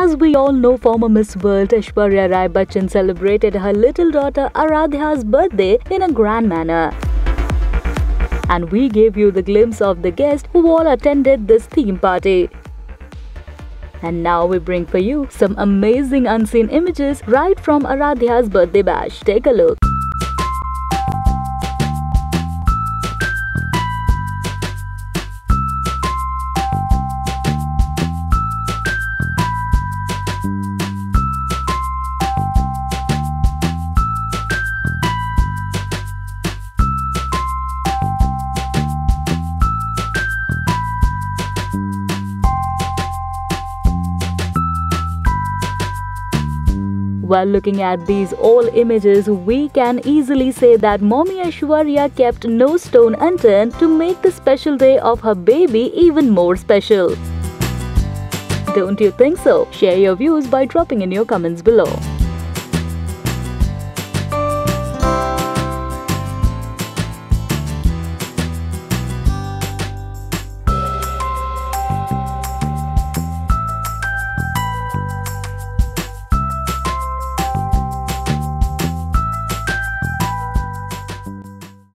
As we all know, former Miss World Aishwarya Rai Bachchan celebrated her little daughter Aaradhya's birthday in a grand manner. And we gave you the glimpse of the guests who all attended this theme party. And now we bring for you some amazing unseen images right from Aaradhya's birthday bash. Take a look. While looking at these all images, we can easily say that Mommy Aishwarya kept no stone unturned to make the special day of her baby even more special. Don't you think so? Share your views by dropping in your comments below.